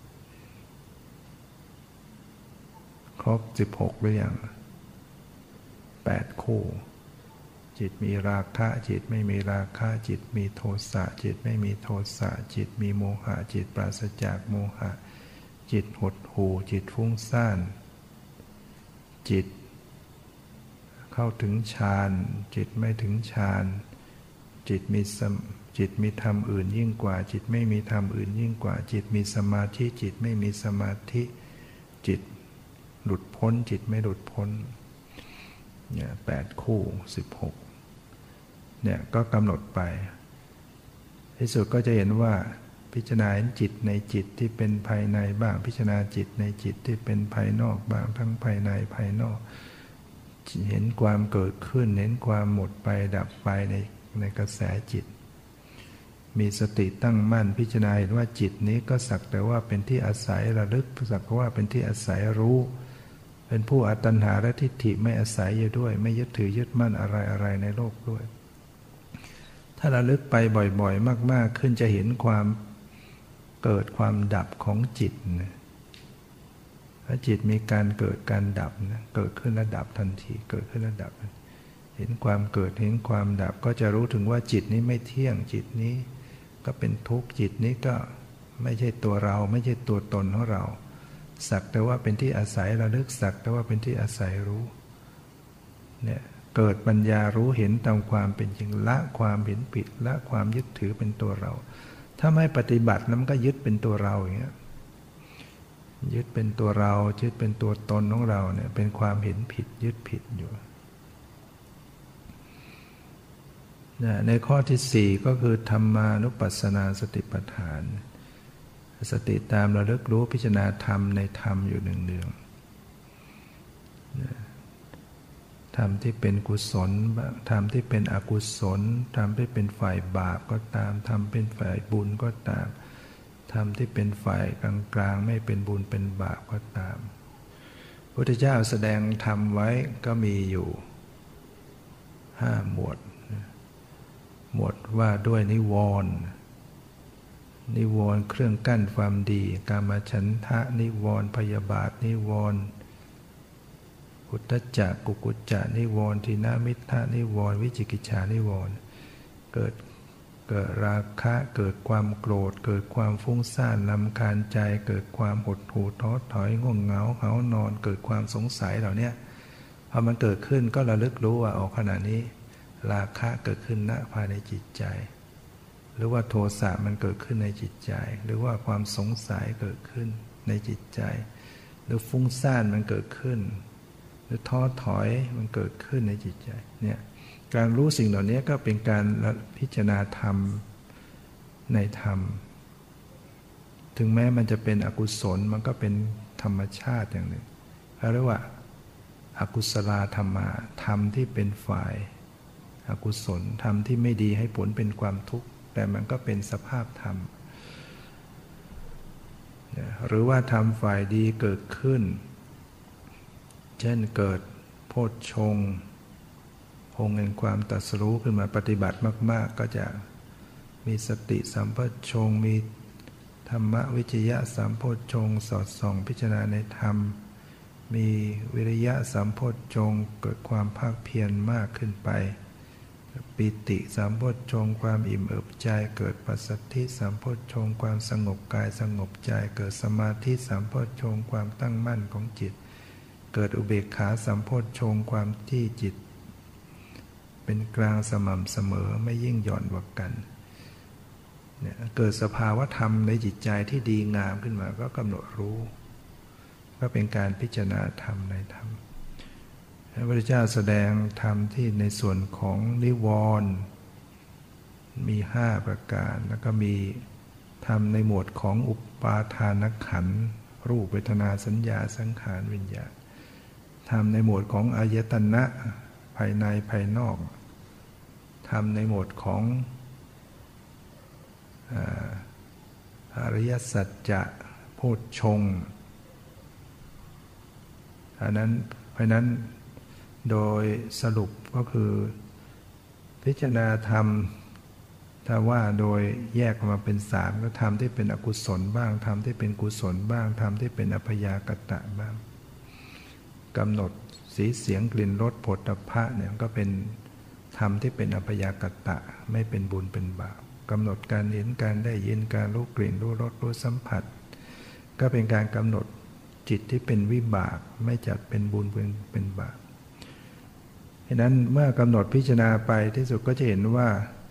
ครบ16หรือยัง8คู่จิตมีราคะจิตไม่มีราคะจิตมีโทสะจิตไม่มีโทสะจิตมีโมหะจิตปราศจากโมหะจิตหดหู่จิตฟุ้งซ่านจิตเข้าถึงฌานจิตไม่ถึงฌานจิตมีธรรมอื่นยิ่งกว่าจิตไม่มีธรรมอื่นยิ่งกว่าจิตมีสมาธิจิตไม่มีสมาธิจิตหลุดพ้นจิตไม่หลุดพ้นเนี่ย8คู่16เนี่ยก็กำหนดไปที่สุดก็จะเห็นว่าพิจารณาจิตในจิตที่เป็นภายในบ้างพิจารณาจิตในจิตที่เป็นภายนอกบ้างทั้งภายในภายนอกเห็นความเกิดขึ้นเห็นความหมดไปดับไปในกระแสจิตมีสติตั้งมั่นพิจารณาเห็นว่าจิตนี้ก็สักแต่ว่าเป็นที่อาศัยระลึกสักแต่ว่าเป็นที่อาศัยรู้เป็นผู้อตัณหาและทิฏฐิไม่อาศัยอยู่ด้วยไม่ยึดถือยึดมั่นอะไรในโลกด้วยถ้าระลึกไปบ่อยๆมากๆขึ้นจะเห็นความเกิดความดับของจิตนะถ้าจิตมีการเกิดการดับนะเกิดขึ้นแล้วดับทันทีเกิดขึ้นแล้วดับเห็นความเกิดเห็นความดับก็จะรู้ถึงว่าจิตนี้ไม่เที่ยงจิตนี้ก็เป็นทุกข์จิตนี้ก็ไม่ใช่ตัวเราไม่ใช่ตัวตนของเราสักแต่ว่าเป็นที่อาศัยระลึกสักแต่ว่าเป็นที่อาศัยรู้เนี่ยเกิดปัญญารู้เห็นตามความเป็นจริงละความเห็นผิดละความยึดถือเป็นตัวเราถ้าไม่ปฏิบัติแล้วมันก็ยึดเป็นตัวเราอย่างเงี้ยยึดเป็นตัวเรายึดเป็นตัวตนของเราเนี่ยเป็นความเห็นผิดยึดผิดอยู่ในข้อที่4ก็คือธรรมานุปัสสนาสติปัฏฐานสติตามระลึกรู้พิจารณาธรรมในธรรมอยู่เนืองๆธรรมที่เป็นกุศลธรรมที่เป็นอกุศลธรรมที่เป็นฝ่ายบาปก็ตามธรรมเป็นฝ่ายบุญก็ตามธรรมที่เป็นฝ่ายกลางๆไม่เป็นบุญเป็นบาปก็ตามพระพุทธเจ้าแสดงธรรมไว้ก็มีอยู่5หมวดว่าด้วยนิวรณ์เครื่องกั้นความดีกามฉันทะนิวรณ์พยาบาทนิวรณ์อุทธัจจะกุกุจจะนิวรณ์ทินามิทธะนิวรณ์วิจิกิจฉานิวรณ์เกิดราคะเกิดความโกรธเกิดความฟุ้งซ่านรำคาญใจเกิดความหดหู่ท้อถอยง่วงเหงาหาวนอนเกิดความสงสัยเหล่านี้พอมันเกิดขึ้นก็ระลึกรู้ว่าขณะนี้ราคะเกิดขึ้นณภายในจิตใจหรือว่าโทสะมันเกิดขึ้นในจิตใจหรือว่าความสงสัยเกิดขึ้นในจิตใจหรือฟุ้งซ่านมันเกิดขึ้นหรือท้อถอยมันเกิดขึ้นในจิตใจเนี่ยการรู้สิ่งเหล่านี้ก็เป็นการพิจารณาธรรมในธรรมถึงแม้มันจะเป็นอกุศลมันก็เป็นธรรมชาติอย่างหนึ่งเรียกว่าอกุศลธรรมะธรรมที่เป็นฝ่ายอกุศลธรรมที่ไม่ดีให้ผลเป็นความทุกข์แต่มันก็เป็นสภาพธรรมหรือว่าธรรมฝ่ายดีเกิดขึ้นเช่นเกิดโพชฌงค์องค์แห่งความตรัสรู้ขึ้นมาปฏิบัติมากๆก็จะมีสติสัมโพชฌงค์มีธรรมวิจยะสัมโพชฌงค์สอดส่องพิจารณาในธรรมมีวิริยะสัมโพชฌงค์เกิดความภาคเพียรมากขึ้นไปปิติสัมโพชฌงค์ความอิ่มเอิบใจเกิดปัสสัทธิสัมโพชฌงค์ความสงบกายสงบใจเกิดสมาธิสัมโพชฌงค์ความตั้งมั่นของจิตเกิดอุเบกขาสัมโพชฌงค์ความที่จิตเป็นกลางสม่ำเสมอไม่ยิ่งหย่อนกว่ากันเนี่ยเกิดสภาวะธรรมในจิตใจที่ดีงามขึ้นมาก็กำหนดรู้ก็เป็นการพิจารณาธรรมในธรรมพระพุทธเจ้าแสดงธรรมที่ในส่วนของนิวรณ์มี5ประการแล้วก็มีธรรมในหมวดของอุปาทานขันธ์รูปเวทนาสัญญาสังขารวิญญาณธรรมในหมวดของอายตนะภายในภายนอกธรรมในหมวดของอริยสัจจะโพชฌงค์เพราะนั้นโดยสรุปก็คือพิจารณาธรรมถ้าว่าโดยแยกออกมาเป็น3ก็ธรรมที่เป็นอกุศลบ้างธรรมที่เป็นกุศลบ้างธรรมที่เป็นอัพยากตะบ้างกำหนดสีเสียงกลิ่นรสโผฏฐัพพะเนี่ยก็เป็นธรรมที่เป็นอัพยากตะไม่เป็นบุญเป็นบาปกำหนดการเห็นการได้ยินการรู้กลิ่นรู้รสรู้สัมผัสก็เป็นการกำหนดจิตที่เป็นวิบากไม่จัดเป็นบุญเป็นบาปฉะนั้นเมื่อกำหนดพิจารณาไปที่สุดก็จะเห็นว่า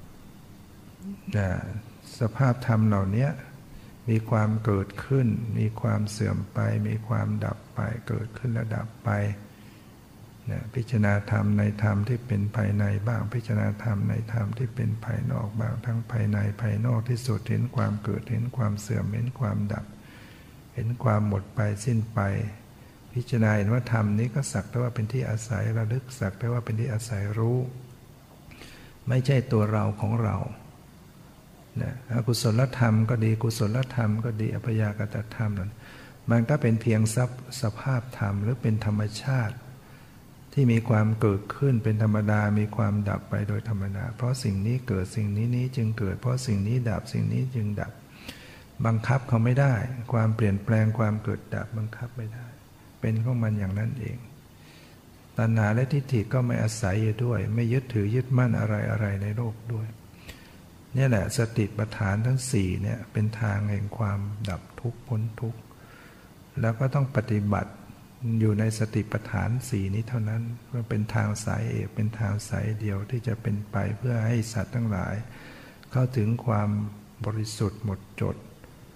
สภาพธรรมเหล่านี้มีความเกิดขึ้นมีความเสื่อมไปมีความดับไปเกิดขึ้นและดับไปพิจารณาธรรมในธรรมที่เป็นภายในบ้างพิจารณาธรรมในธรรมที่เป็นภายนอกบ้างทั้งภายในภายนอกที่สุดเห็นความเกิดเห็นความเสื่อมเห็นความดับเห็นความหมดไปสิ้นไปพิจารณาเห็นว่าธรรมนี้ก็สักแต่ว่าเป็นที่อาศัยระลึกสักแต่ว่าเป็นที่อาศัยรู้ไม่ใช่ตัวเราของเราอกุศลธรรมก็ดีกุศลธรรมก็ดีอัพยากตธรรมนั้นมันก็เป็นเพียงสภาพธรรมหรือเป็นธรรมชาติที่มีความเกิดขึ้นเป็นธรรมดามีความดับไปโดยธรรมดาเพราะสิ่งนี้เกิดสิ่งนี้จึงเกิดเพราะสิ่งนี้ดับสิ่งนี้จึงดับบังคับเขาไม่ได้ความเปลี่ยนแปลงความเกิดดับบังคับไม่ได้เป็นของมันอย่างนั้นเองตัณหาและทิฏฐิก็ไม่อาศัยอยู่ด้วยไม่ยึดถือยึดมั่นอะไรในโลกด้วยนี่แหละสติปัฏฐานทั้ง4เนี่ยเป็นทางแห่งความดับทุกข์พ้นทุกข์แล้วก็ต้องปฏิบัติอยู่ในสติปัฏฐาน4นี้เท่านั้นว่าเป็นทางสายเอกเป็นทางสายเดียวที่จะเป็นไปเพื่อให้สัตว์ทั้งหลายเข้าถึงความบริสุทธิ์หมดจด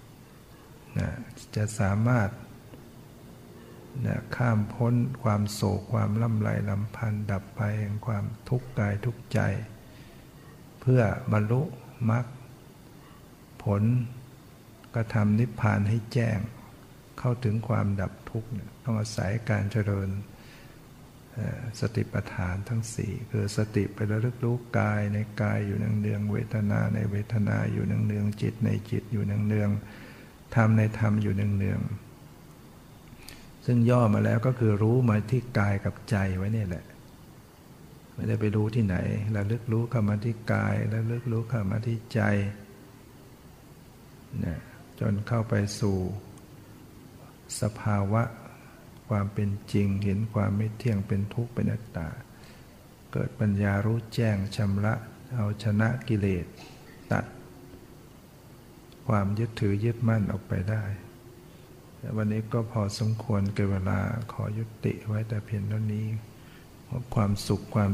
จะสามารถข้ามพ้นความโศกความล่ำไรลำพันธ์ดับไปแห่งความทุกข์กายทุกข์ใจเพื่อบรรลุมรรคผลกระทำนิพพานให้แจ้งเข้าถึงความดับทุกข์ต้องอาศัยการเจริญสติปัฏฐานทั้ง4คือสติไประลึกรู้กายในกายอยู่เนืองๆเวทนาในเวทนาอยู่เนืองๆจิตในจิตอยู่เนืองๆธรรมในธรรมอยู่เนืองๆซึ่งย่อมาแล้วก็คือรู้มาที่กายกับใจไว้นี่แหละไม่ได้ไปรู้ที่ไหนระลึกรู้เข้ามาที่กายระลึกรู้เข้ามาที่ใจจนเข้าไปสู่สภาวะความเป็นจริงเห็นความไม่เที่ยงเป็นทุกข์เป็นอนัตตาเกิดปัญญารู้แจ้งชำระเอาชนะกิเลสตัดความยึดถือยึดมั่นออกไปได้วันนี้ก็พอสมควรแก่เวลาขอยุติไว้แต่เพียงเท่านี้ความสุขความ